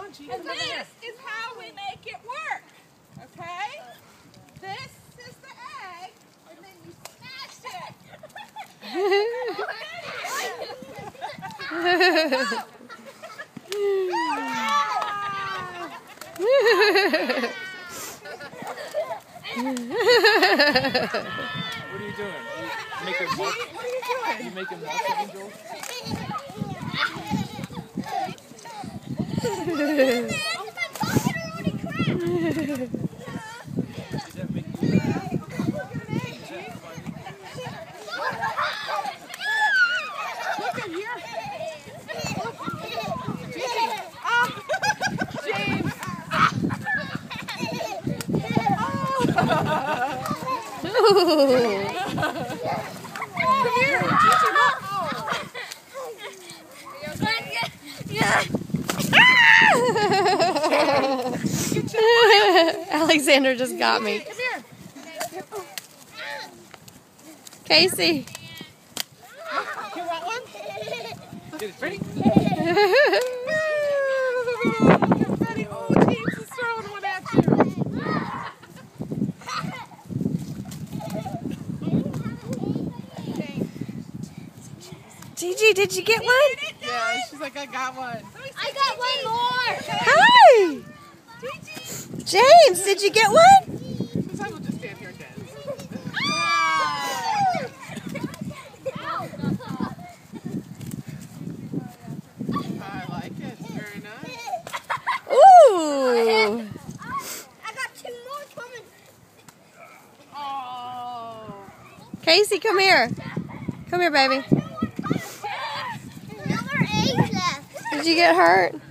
on, Chief. And this is how we make it work. Okay? This is the egg, and then you smash it. What are you doing? You make him walk? What are you doing? You make him walk again, Joel? Does that make you Look at here. James. Come here, Gigi, look. Alexander just got me. Come here. Casey. You want one? ready? Ready? Oh, James is throwing one at you. Gigi, did you get one? Yeah, she's like, I got one. I got one more. Hi. James, did you get one? Sometimes we'll just stand here and dance. I like it. Very nice. Ooh. I got two more coming. Oh. Casey, come here. Come here, baby. Another egg left. Did you get hurt?